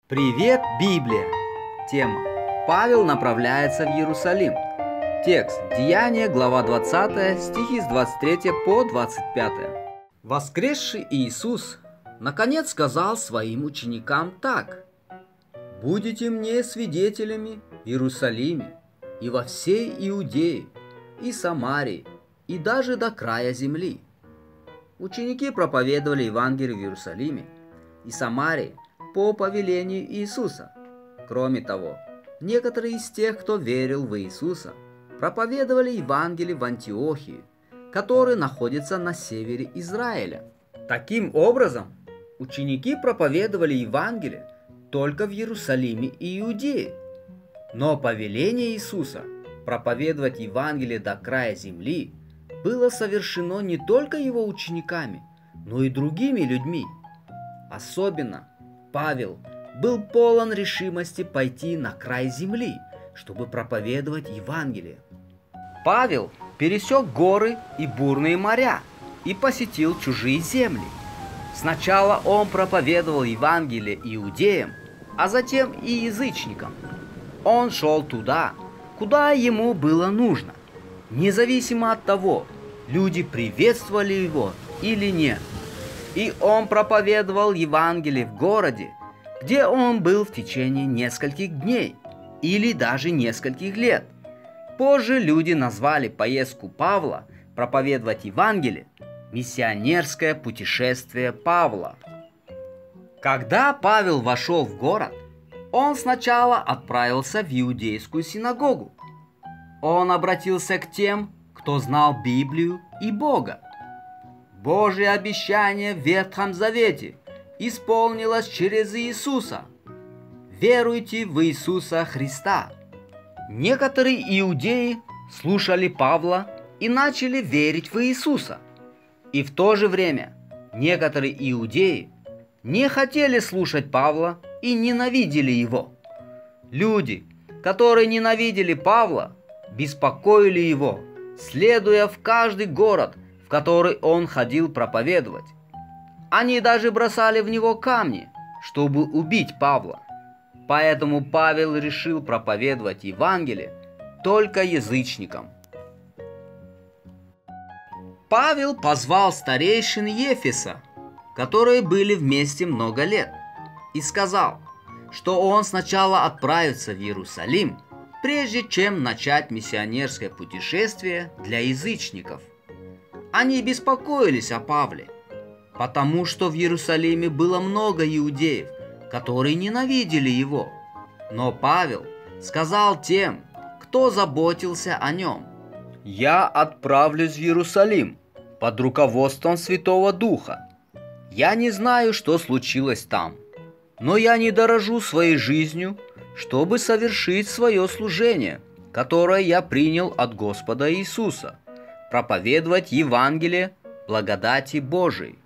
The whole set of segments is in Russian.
Привет, Библия! Тема: Павел направляется в Иерусалим. Текст: Деяния, глава 20, стихи с 23 по 25. Воскресший Иисус наконец сказал своим ученикам так: «Будете мне свидетелями в Иерусалиме и во всей Иудее и Самарии и даже до края земли». Ученики проповедовали Евангелие в Иерусалиме и Самарии по повелению Иисуса. Кроме того, некоторые из тех, кто верил в Иисуса, проповедовали Евангелие в Антиохии, который находится на севере Израиля. Таким образом, ученики проповедовали Евангелие только в Иерусалиме и Иудее. Но повеление Иисуса проповедовать Евангелие до края земли было совершено не только его учениками, но и другими людьми. Особенно Павел был полон решимости пойти на край земли, чтобы проповедовать Евангелие. Павел пересек горы и бурные моря и посетил чужие земли. Сначала он проповедовал Евангелие иудеям, а затем и язычникам. Он шел туда, куда ему было нужно, независимо от того, люди приветствовали его или нет. И он проповедовал Евангелие в городе, где он был в течение нескольких дней или даже нескольких лет. Позже люди назвали поездку Павла проповедовать Евангелие «Миссионерское путешествие Павла». Когда Павел вошел в город, он сначала отправился в иудейскую синагогу. Он обратился к тем, кто знал Библию и Бога. Божье обещание в Ветхом Завете исполнилось через Иисуса. Веруйте в Иисуса Христа. Некоторые иудеи слушали Павла и начали верить в Иисуса. И в то же время некоторые иудеи не хотели слушать Павла и ненавидели его. Люди, которые ненавидели Павла, беспокоили его, следуя в каждый город, в который он ходил проповедовать. Они даже бросали в него камни, чтобы убить Павла. Поэтому Павел решил проповедовать Евангелие только язычникам. Павел позвал старейшин Ефеса, которые были вместе много лет, и сказал, что он сначала отправится в Иерусалим, прежде чем начать миссионерское путешествие для язычников. Они беспокоились о Павле, потому что в Иерусалиме было много иудеев, которые ненавидели его. Но Павел сказал тем, кто заботился о нем: «Я отправлюсь в Иерусалим под руководством Святого Духа. Я не знаю, что случилось там, но я не дорожу своей жизнью, чтобы совершить свое служение, которое я принял от Господа Иисуса, проповедовать Евангелие благодати Божией».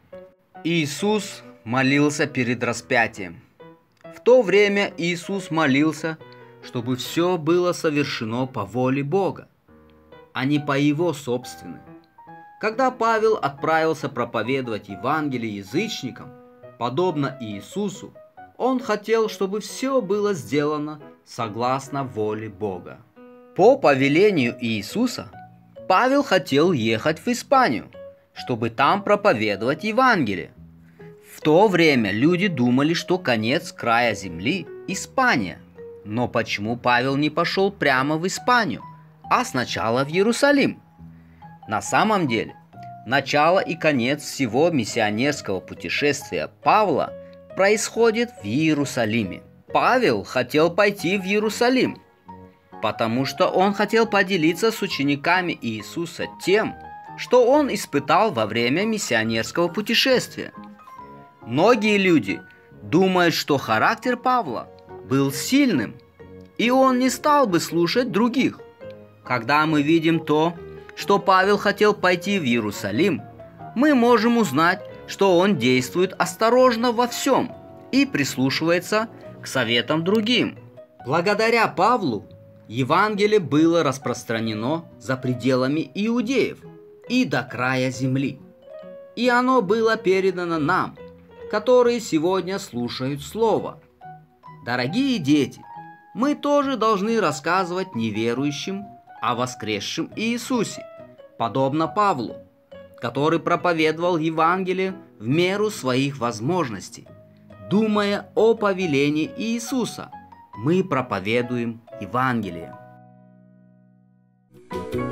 Иисус молился перед распятием. В то время Иисус молился, чтобы все было совершено по воле Бога, а не по его собственной. Когда Павел отправился проповедовать Евангелие язычникам, подобно Иисусу, он хотел, чтобы все было сделано согласно воле Бога. По повелению Иисуса Павел хотел ехать в Испанию, чтобы там проповедовать Евангелие. В то время люди думали, что конец края земли – Испания. Но почему Павел не пошел прямо в Испанию, а сначала в Иерусалим? На самом деле, начало и конец всего миссионерского путешествия Павла происходит в Иерусалиме. Павел хотел пойти в Иерусалим, потому что он хотел поделиться с учениками Иисуса тем, что он испытал во время миссионерского путешествия. Многие люди думают, что характер Павла был сильным, и он не стал бы слушать других. Когда мы видим то, что Павел хотел пойти в Иерусалим, мы можем узнать, что он действует осторожно во всем и прислушивается к советам другим. Благодаря Павлу Евангелие было распространено за пределами иудеев и до края земли. И оно было передано нам, которые сегодня слушают Слово. Дорогие дети, мы тоже должны рассказывать неверующим о воскресшем Иисусе, подобно Павлу, который проповедовал Евангелие в меру своих возможностей. Думая о повелении Иисуса, мы проповедуем Евангелие.